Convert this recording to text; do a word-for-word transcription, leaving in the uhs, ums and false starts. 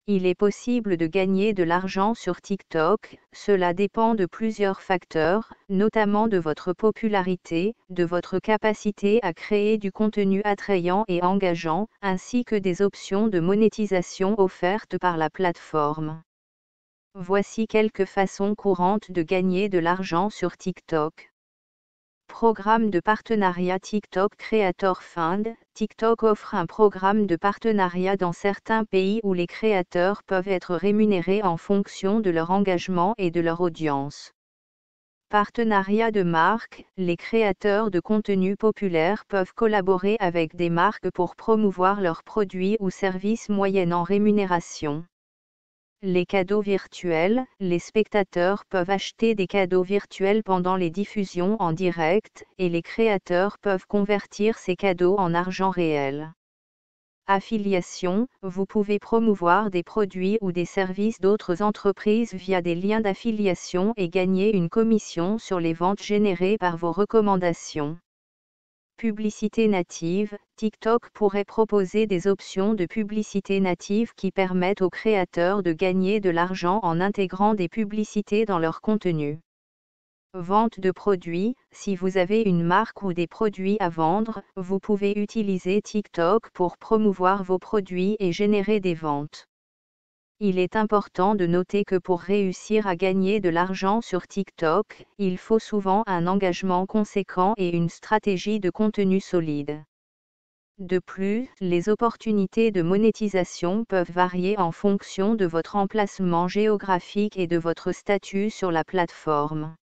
Il est possible de gagner de l'argent sur TikTok, cela dépend de plusieurs facteurs, notamment de votre popularité, de votre capacité à créer du contenu attrayant et engageant, ainsi que des options de monétisation offertes par la plateforme. Voici quelques façons courantes de gagner de l'argent sur TikTok. Programme de partenariat TikTok Creator Fund. TikTok offre un programme de partenariat dans certains pays où les créateurs peuvent être rémunérés en fonction de leur engagement et de leur audience. Partenariat de marque. Les créateurs de contenu populaire peuvent collaborer avec des marques pour promouvoir leurs produits ou services moyennant rémunération. Les cadeaux virtuels. Les spectateurs peuvent acheter des cadeaux virtuels pendant les diffusions en direct, et les créateurs peuvent convertir ces cadeaux en argent réel. Affiliation. Vous pouvez promouvoir des produits ou des services d'autres entreprises via des liens d'affiliation et gagner une commission sur les ventes générées par vos recommandations. Publicité native. TikTok pourrait proposer des options de publicité native qui permettent aux créateurs de gagner de l'argent en intégrant des publicités dans leur contenu. Vente de produits. Si vous avez une marque ou des produits à vendre, vous pouvez utiliser TikTok pour promouvoir vos produits et générer des ventes. Il est important de noter que pour réussir à gagner de l'argent sur TikTok, il faut souvent un engagement conséquent et une stratégie de contenu solide. De plus, les opportunités de monétisation peuvent varier en fonction de votre emplacement géographique et de votre statut sur la plateforme.